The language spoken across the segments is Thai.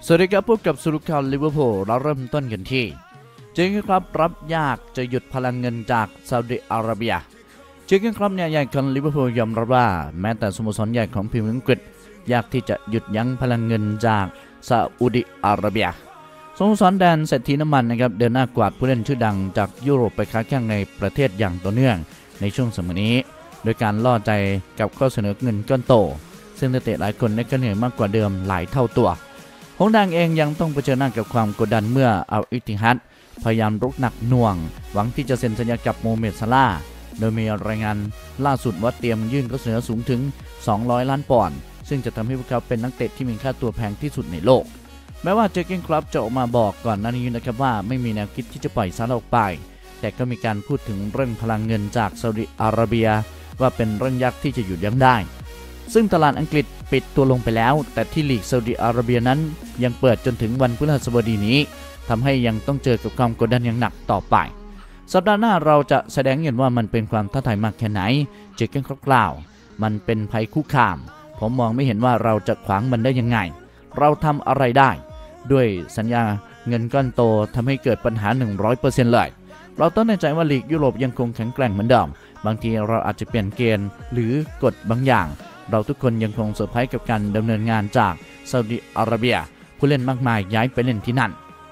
สวัสดีครับพบกับสรุปข่าวลิเวอร์พูลเราเริ่มต้นกันที่เจอร์เก้นคล็อปรับยากจะหยุดพลังเงินจากซาอุดิอาระเบียเจอร์เก้นคล็อปเนี่ยใหญ่ของลิเวอร์พูลยอมรับว่าแม้แต่สโมสรใหญ่ของพรีเมียร์ลีกอังกฤษยากที่จะหยุดยั้งพลังเงินจากซาอุดิอาระเบียสโมสรแดนเศรษฐีน้ำมันนะครับเดินหน้ากวาดผู้เล่นชื่อดังจากยุโรปไปค้าแข่งในประเทศอย่างต่อเนื่องในช่วงสมัยนี้โดยการล่อใจกับข้อเสนอเงินก้อนโตซึ่งนักเตะหลายคนได้ก็เหนื่อยมากกว่าเดิมหลายเท่าตัวหงส์แดงเองยังต้องเผชิญหน้ากับความกดดันเมื่ออัลอิติฮัดพยายามรุกหนักหน่วงหวังที่จะเซ็นสัญญากับโมเมดซาลาห์โดยมีรายงานล่าสุดว่าเตรียมยื่นข้อเสนอสูงถึง200 ล้านปอนด์ซึ่งจะทำให้พวกเขาเป็นนักเตะที่มีค่าตัวแพงที่สุดในโลกแม้ว่าเจอร์เก้นคล็อปจะออกมาบอกก่อนหน้านี้นะครับว่าไม่มีแนวคิดที่จะปล่อยซาลาห์ออกไปแต่ก็มีการพูดถึงเรื่องพลังเงินจากซาอุดิอาระเบียว่าเป็นเรื่องยากที่จะหยุดยั้งได้ซึ่งตลาดอังกฤษปิดตัวลงไปแล้วแต่ที่ลีกซาอุดิอาระเบียนั้นยังเปิดจนถึงวันพฤหัสบดีนี้ทำให้ยังต้องเจอกับความกดดันอย่างหนักต่อไปสัปดาห์หน้าเราจะแสดงเห็นว่ามันเป็นความท้าทายมากแค่ไหนเจอร์เก้นคล็อปกล่าวมันเป็นภัยคุกคามผมมองไม่เห็นว่าเราจะขวางมันได้ยังไงเราทำอะไรได้ด้วยสัญญาเงินก้อนโตทำให้เกิดปัญหา 100% เลยเราต้องแน่ใจว่าลีกยุโรปยังคงแข็งแกร่งเหมือนเดิมบางทีเราอาจจะเปลี่ยนเกณฑ์หรือกฎบางอย่างเราทุกคนยังคงเซอร์ไพรส์กับการดำเนินงานจากซาอุดิอาระเบียผู้เล่นมากมายย้ายไปเล่นที่นั่น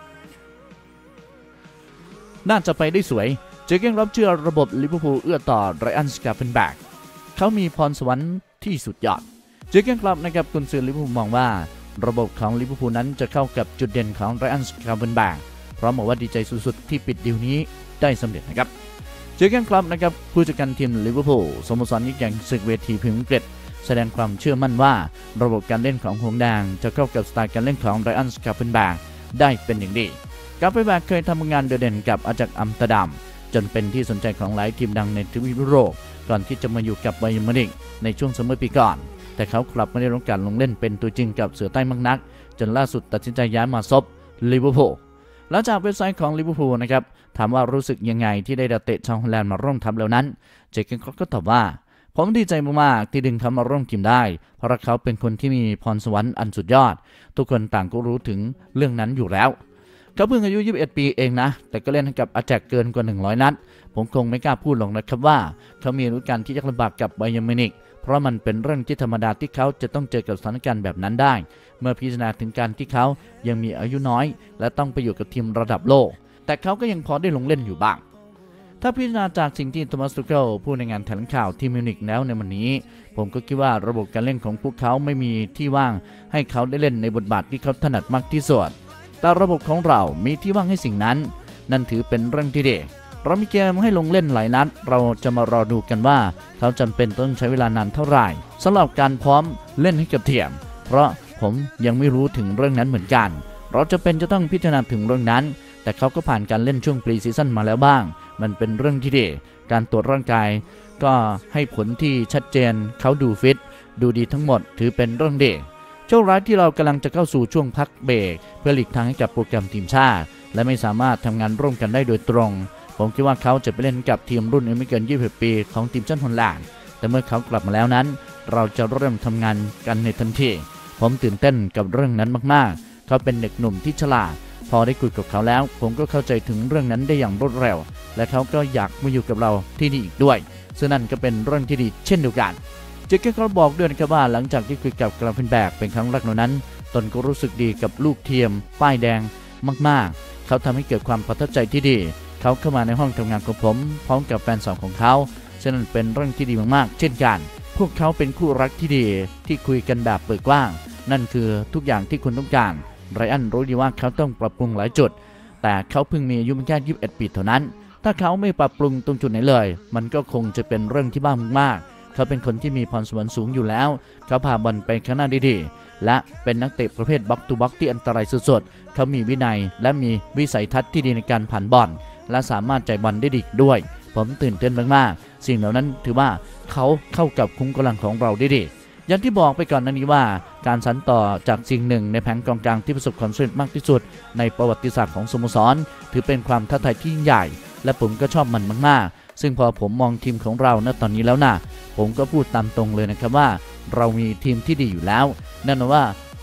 น่าจะไปได้สวยเจอร์เก้นคล็อปเชื่อระบบลิเวอร์พูลเอื้อต่อไรอัน สกาเฟนแบกเขามีพรสวรรค์ที่สุดยอดเจอร์เก้นคล็อปนะครับกุนซือลิเวอร์พูลมองว่าระบบของลิเวอร์พูลนั้นจะเข้ากับจุดเด่นของไรอัน สกาเฟนแบกพร้อมบอกว่าดีใจสุดๆที่ปิดดีลนี้ได้สำเร็จนะครับเจอร์เก้นคล็อปนะครับผู้จัดการทีมลิเวอร์พูลสโมสรยิ่งใหญ่ศึกเวทีพรีเมียร์ลีกแสดงความเชื่อมั่นว่าระบบการเล่นของหงส์แดงจะเข้ากับสไตล์การเล่นของไรอัน สกาเฟนแบกได้เป็นอย่างดีกาเฟนแบกเคยทำงานโดดเด่นกับอาจักอัมสเตอร์ดัมจนเป็นที่สนใจของหลายทีมดังในทวีปยุโรปก่อนที่จะมาอยู่กับไบเยิร์นมิวนิกในช่วงซัมเมอร์ปีก่อนแต่เขากลับไม่ได้รับการลงเล่นเป็นตัวจริงกับเสือใต้มากนักจนล่าสุดตัดสินใจย้ายมาซบลิเวอร์พูลหลังจากเว็บไซต์ของลิเวอร์พูลนะครับถามว่ารู้สึกยังไงที่ได้ดาวเตะชาวฮอลแลนด์มาร่วมทัพแล้วนั้นเจอร์เก้นคล็อปก็ตอบว่าผมดีใจมากๆที่ดึงเขามาร่วมทีมได้เพราะเขาเป็นคนที่มีพรสวรรค์อันสุดยอดทุกคนต่างก็รู้ถึงเรื่องนั้นอยู่แล้วเขาเพิ่งอายุ21 ปีเองนะแต่ก็เล่นให้กับอาแจกเกินกว่า100 นัดผมคงไม่กล้าพูดหรอกนะครับว่าเขามีฤดูกาลที่ยากลำบากกับไบเยิร์นมิวนิกเพราะมันเป็นเรื่องที่ธรรมดาที่เขาจะต้องเจอกับสถานการณ์แบบนั้นได้เมื่อพิจารณาถึงการที่เขายังมีอายุน้อยและต้องไปอยู่กับทีมระดับโลกแต่เขาก็ยังพอได้ลงเล่นอยู่บ้างถ้าพิจารณาจากสิ่งที่โทมัส ทูเคิลพูดในงานแถลงข่าวที่มิวนิกแล้วในวันนี้ผมก็คิดว่าระบบการเล่นของพวกเขาไม่มีที่ว่างให้เขาได้เล่นในบทบาทที่เขาถนัดมากที่สุดแต่ระบบของเรามีที่ว่างให้สิ่งนั้นนั่นถือเป็นเรื่องที่ดีเรามีเกมให้ลงเล่นหลายนัดเราจะมารอดูกันว่าเขาจำเป็นต้องใช้เวลานานเท่าไหร่สำหรับการพร้อมเล่นให้กับทีมเพราะผมยังไม่รู้ถึงเรื่องนั้นเหมือนกันเราจะต้องพิจารณาถึงเรื่องนั้นแต่เขาก็ผ่านการเล่นช่วงปรีซีซั่นมาแล้วบ้างมันเป็นเรื่องที่ดีการตรวจร่างกายก็ให้ผลที่ชัดเจนเขาดูฟิตดูดีทั้งหมดถือเป็นเรื่องดีโชคร้ายที่เรากำลังจะเข้าสู่ช่วงพักเบรกเพื่อหลีกทางให้กับโปรแกรมทีมชาติและไม่สามารถทำงานร่วมกันได้โดยตรงผมคิดว่าเขาจะไปเล่นกับทีมรุ่นอายุไม่เกิน20 ปีของทีมชาติฮอลแลนด์แต่เมื่อเขากลับมาแล้วนั้นเราจะเริ่มทำงานกันในทันทีผมตื่นเต้นกับเรื่องนั้นมากๆเขาเป็นเด็กหนุ่มที่ฉลาดพอได้คุยกับเขาแล้วผมก็เข้าใจถึงเรื่องนั้นได้อย่างรวดเร็วและเขาก็อยากมาอยู่กับเราที่นี่อีกด้วยซึ่งนั่นก็เป็นเรื่องที่ดีเช่นเดียวกันเจอร์เก้นคล็อปบอกด้วยนะครับว่าหลังจากที่คุยกับกราเฟนแบกเป็นครั้งแรกนั้นตนก็รู้สึกดีกับลูกเทียมป้ายแดงมากๆเขาทำให้เกิดความประทับใจที่ดีเขาเข้ามาในห้องทำงานของผมพร้อมกับแฟนสาวของเขาซึ่งนั่นเป็นเรื่องที่ดีมากๆเช่นกันพวกเขาเป็นคู่รักที่ดีที่คุยกันแบบเปิดกว้างนั่นคือทุกอย่างที่คุณต้องการไรอันรู้ดีว่าเขาต้องปรับปรุงหลายจุดแต่เขาเพิ่งมีอายุแค่21 ปีเท่านั้นถ้าเขาไม่ปรับปรุงตรงจุดไหนเลยมันก็คงจะเป็นเรื่องที่บ้ามากๆเขาเป็นคนที่มีพรสวรรค์สูงอยู่แล้วเขาพาบอลไปข้างหน้าดีๆและเป็นนักเตะประเภทบล็อกทูบล็อกที่อันตรายสุดๆเขามีวินัยและมีวิสัยทัศน์ที่ดีในการผ่านบอลและสามารถจ่ายบอลได้ดีด้วยผมตื่นเต้นมากๆสิ่งเหล่านั้นถือว่าเขาเข้ากับคุ้มกำลังของเราได้ดีอย่างที่บอกไปก่อนหน้านี้ว่าการสานต่อจากสิ่งหนึ่งในแผงกองกลางที่ประสบความสำเร็จมากที่สุดในประวัติศาสตร์ของสโมสรถือเป็นความท้าทายที่ยิ่งใหญ่และผมก็ชอบมันมากๆซึ่งพอผมมองทีมของเราณตอนนี้แล้วนะผมก็พูดตามตรงเลยนะครับว่าเรามีทีมที่ดีอยู่แล้วนั่นว่าค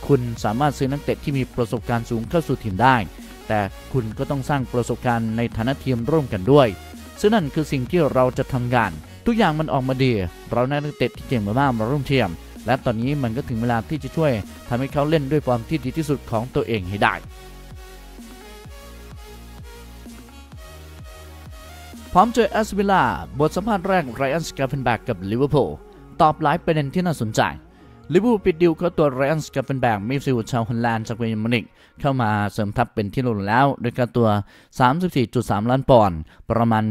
คุณสามารถซื้อนักเตะที่มีประสบการณ์สูงเข้าสู่ทีมได้แต่คุณก็ต้องสร้างประสบการณ์ในฐานะทีมร่วมกันด้วยซึ่งนั่นคือสิ่งที่เราจะทำกันทุกอย่างมันออกมาดีเราได้นักเตะที่เก่งมากๆมาร่วมทีมและตอนนี้มันก็ถึงเวลาที่จะช่วยทำให้เขาเล่นด้วยฟอร์มที่ดีที่สุดของตัวเองให้ได้พร้อมเจอแอสตันวิลล่าบทสัมภาษณ์แรกไรอัน สแกฟเฟนแบ็กกับลิเวอร์พูลตอบหลายประเด็นที่น่าสนใจลิเวอร์พูลปิดดีลเขาตัวไรอัน สแกฟเฟนแบ็กมิดฟิลด์ชาวฮอลแลนด์จากเบย์มิวนิกเข้ามาเสริมทัพเป็นที่รู้แล้วโดยค่าตัว 34.3 ล้านปอนด์ประมาณ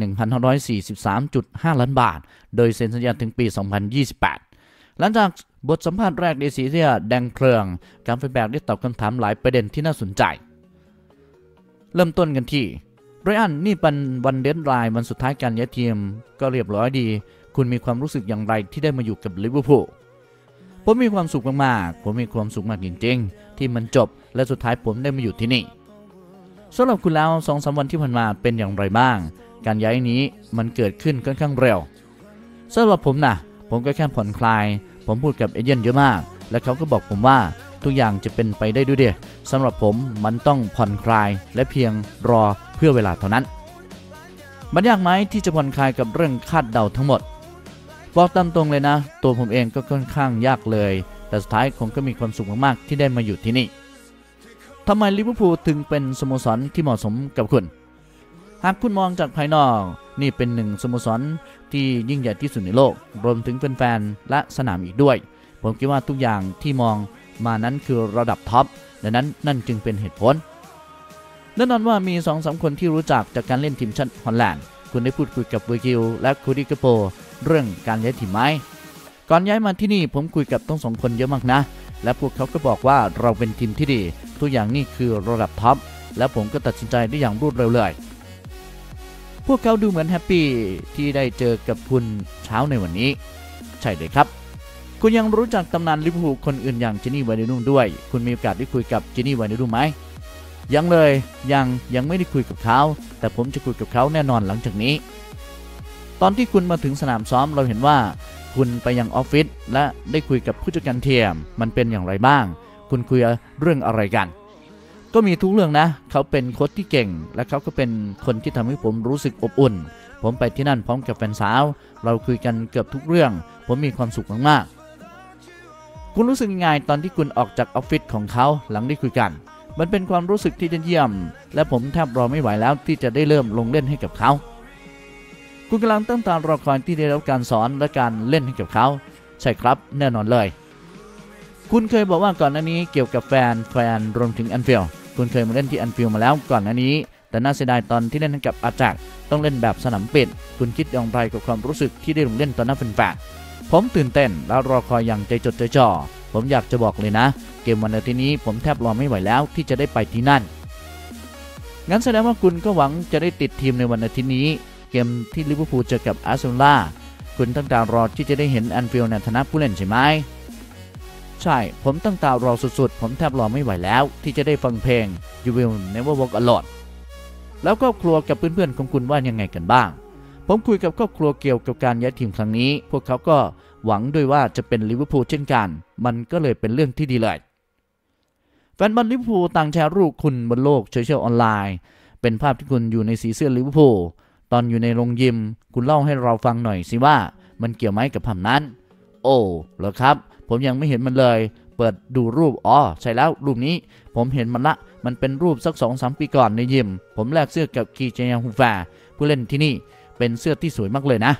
1,543.5 ล้านบาทโดยเซ็นสัญญาถึงปี 2028 หลังจากบทสัมภาษณ์แรกในสีเสื้อแดงเครืองการเฟนแบ็กได้ตอบคำถามหลายประเด็นที่น่าสนใจเริ่มต้นกันที่ไรอันนี่เป็นวันเดดไลน์วันสุดท้ายการย้ายทีมก็เรียบร้อยดีคุณมีความรู้สึกอย่างไรที่ได้มาอยู่กับลิเวอร์พูลผมมีความสุขมากๆผมมีความสุขมากจริงๆที่มันจบและสุดท้ายผมได้มาอยู่ที่นี่สำหรับคุณแล้ว 2-3 วันที่ผ่านมาเป็นอย่างไรบ้างการย้ายนี้มันเกิดขึ้นค่อนข้างเร็วสำหรับผมนะผมก็แค่ผ่อนคลายผมพูดกับเอเจนต์เยอะมากและเขาก็บอกผมว่าทุกอย่างจะเป็นไปได้ด้วยเดียสำหรับผมมันต้องผ่อนคลายและเพียงรอเพื่อเวลาเท่านั้นมันยากไหมที่จะผ่อนคลายกับเรื่องคาดเดาทั้งหมดบอกตามตรงเลยนะตัวผมเองก็ค่อนข้างยากเลยแต่สุดท้ายผมก็มีความสุขมากๆที่ได้มาอยู่ที่นี่ทำไมลิเวอร์พูลถึงเป็นสโมสรที่เหมาะสมกับคุณหากคุณมองจากภายนอกนี่เป็นหนึ่งสโมสรที่ยิ่งใหญ่ที่สุดในโลกรวมถึงแฟนๆและสนามอีกด้วยผมคิดว่าทุกอย่างที่มองมานั้นคือระดับท็อปดังนั้นนั่นจึงเป็นเหตุผลแน่นอนว่ามี 2-3 คนที่รู้จักจากการเล่นทีมชาติฮอลแลนด์คุณได้พูดคุยกับเวอร์กิลและคูดี้กาโปเรื่องการย้ายทีมไหมก่อนย้ายมาที่นี่ผมคุยกับทั้ง 2 คนเยอะมากนะและพวกเขาก็บอกว่าเราเป็นทีมที่ดีทุกอย่างนี่คือระดับท็อปและผมก็ตัดสินใจได้อย่างรวดเร็วเลยพวกเขาดูเหมือนแฮปปี้ที่ได้เจอกับคุณเช้าในวันนี้ใช่เลยครับคุณยังรู้จักตำนานลิเวอร์พูลคนอื่นอย่างจินี่ไวน์นุ่มด้วยคุณมีโอกาสได้คุยกับจินี่ไวน์นุ่มไหมยังเลยยังไม่ได้คุยกับเขาแต่ผมจะคุยกับเขาแน่นอนหลังจากนี้ตอนที่คุณมาถึงสนามซ้อมเราเห็นว่าคุณไปยังออฟฟิศและได้คุยกับผู้จัดการทีมมันเป็นอย่างไรบ้างคุณคุยเรื่องอะไรกันก็มีทุกเรื่องนะเขาเป็นโค้ชที่เก่งและเขาก็เป็นคนที่ทำให้ผมรู้สึกอบอุ่นผมไปที่นั่นพร้อมกับแฟนสาวเราคุยกันเกือบทุกเรื่องผมมีความสุขมากๆคุณรู้สึกยังไงตอนที่คุณออกจากออฟฟิศของเขาหลังได้คุยกันมันเป็นความรู้สึกที่เยี่ยมและผมแทบรอไม่ไหวแล้วที่จะได้เริ่มลงเล่นให้กับเขาคุณกำลังตั้งตารอคอยที่ได้รับการสอนและการเล่นให้กับเขาใช่ครับแน่นอนเลยคุณเคยบอกว่าก่อนหน้านี้เกี่ยวกับแฟนรวมถึงแอนฟิลด์คุณเคยมาเล่นที่แอนฟิลด์มาแล้วก่อนหน้านี้แต่น่าเสียดายตอนที่เล่นให้กับอาจักต้องเล่นแบบสนามปิดคุณคิดอย่างไรกับความรู้สึกที่ได้ลงเล่นตอนนั้นเป็นแฟนผมตื่นเต้นและรอคอยอย่างใจจดใจจ่อผมอยากจะบอกเลยนะเกมวันอาทิตย์นี้ผมแทบรอไม่ไหวแล้วที่จะได้ไปที่นั่นงั้นแสดงว่าคุณก็หวังจะได้ติดทีมในวันอาทิตย์นี้เกมที่ลิเวอร์พูลเจอกับอาร์เซนอลคุณตั้งตารอที่จะได้เห็นแอนฟิลด์ในฐานะผู้เล่นใช่ไหมใช่ผมตั้งตารอสุดๆผมแทบรอไม่ไหวแล้วที่จะได้ฟังเพลง You Will Never Walk Alone แล้วครอบครัวกับเพื่อนๆของคุณว่ายังไงกันบ้างผมคุยกับครอบครัวเกี่ยวกับการย้ายทีมครั้งนี้พวกเขาก็หวังด้วยว่าจะเป็นลิเวอร์พูลเช่นกันมันก็เลยเป็นเรื่องที่ดีเลยแฟนบอลลิเวอร์พูลต่างแชร์รูปคุณบนโลกโซเชียลออนไลน์เป็นภาพที่คุณอยู่ในสีเสื้อลิเวอร์พูลตอนอยู่ในโรงยิมคุณเล่าให้เราฟังหน่อยสิว่ามันเกี่ยวไหมกับภาพนั้นโอ้เหรอครับผมยังไม่เห็นมันเลยเปิดดูรูปใช่แล้วรูปนี้ผมเห็นมันละมันเป็นรูปสัก 2-3 ปีก่อนในยิมผมแลกเสื้อกับคีเจยังฮูฟาผู้เล่นที่นี่เป็นเสื้อที่สวยมากเลยนะ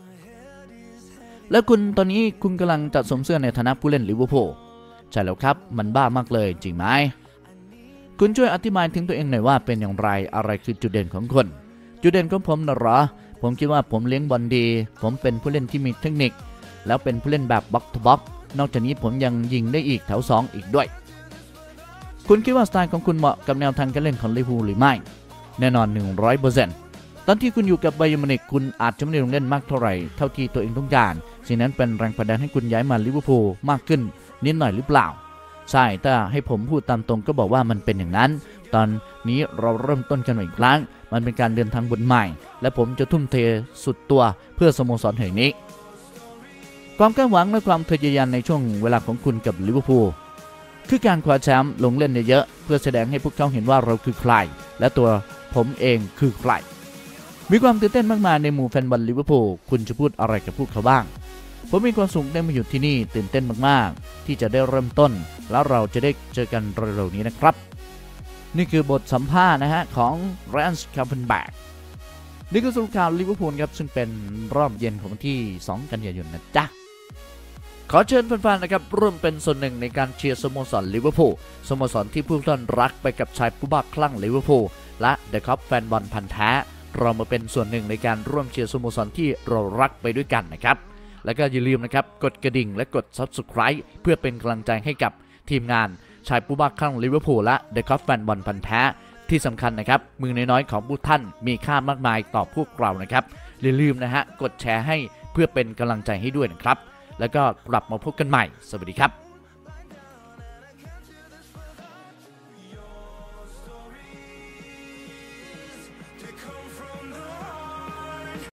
แล้วคุณตอนนี้คุณกำลังจัดสวมเสื้อในฐานะผู้เล่นลิเวอร์พูลใช่แล้วครับมันบ้ามากเลยจริงไหมคุณช่วยอธิบายถึงตัวเองหน่อยว่าเป็นอย่างไรอะไรคือจุดเด่นของคุณจุดเด่นของผมนะเหรอผมคิดว่าผมเลี้ยงบอลดีผมเป็นผู้เล่นที่มีเทคนิคแล้วเป็นผู้เล่นแบบบ็อกซ์ทูบ็อกซ์นอกจากนี้ผมยังยิงได้อีกแถว2อีกด้วยคุณคิดว่าสไตล์ของคุณเหมาะกับแนวทางการเล่นของลิเวอร์พูลหรือไม่แน่นอน 100%ตอนที่คุณอยู่กับไบเยิร์นมิวนิกคุณอาจจะไม่ได้ลงเล่นมากเท่าไหร่เท่าที่ตัวเองต้องการสิ่งนั้นเป็นแรงผลักดันให้คุณย้ายมาลิเวอร์พูลมากขึ้นนิดหน่อยหรือเปล่าใช่แต่ให้ผมพูดตามตรงก็บอกว่ามันเป็นอย่างนั้นตอนนี้เราเริ่มต้นกันใหม่อีกครั้งมันเป็นการเดินทางบนใหม่และผมจะทุ่มเทสุดตัวเพื่อสโมสรแห่งนี้ความคาดหวังและความทะเยอทะยานในช่วงเวลาของคุณกับลิเวอร์พูลคือการคว้าแชมป์ลงเล่นเยอะๆเพื่อแสดงให้พวกเขาเห็นว่าเราคือใครและตัวผมเองคือใครมีความตื่นเต้นมากมายในหมู่แฟนบอลลิเวอร์พูลคุณจะพูดอะไรกับพวกเขาบ้างผมมีความสุขได้มาอยู่ที่นี่ตื่นเต้นมากๆที่จะได้เริ่มต้นแล้วเราจะได้เจอกันเร็วๆนี้นะครับนี่คือบทสัมภาษณ์นะฮะของ Ryan Gravenberch นี่คือสรุปข่าวลิเวอร์พูลครับซึ่งเป็นรอบเย็นของวันที่2กันยายนนะจ๊ะขอเชิญแฟนๆนะครับร่วมเป็นส่วนหนึ่งในการเชียร์สโมสรลิเวอร์พูลสโมสรที่ผู้ท่านรักไปกับชายผู้บ้าคลั่งลิเวอร์พูลและเดอะคอปแฟนบอลพันธุ์แท้เรามาเป็นส่วนหนึ่งในการร่วมเชียร์สโมสรที่เรารักไปด้วยกันนะครับแล้วก็อย่าลืมนะครับกดกระดิ่งและกด Subscribe เพื่อเป็นกำลังใจให้กับทีมงานชายผู้บ้าคลั่งลิเวอร์พูลและเดอะคอปแฟนบอลพันธุ์แท้ที่สำคัญนะครับมือน้อยๆของผู้ท่านมีค่ามากมายต่อพวกเรานะครับอย่าลืมนะฮะกดแชร์ให้เพื่อเป็นกำลังใจให้ด้วยนะครับแล้วก็กลับมาพบกันใหม่สวัสดีครับ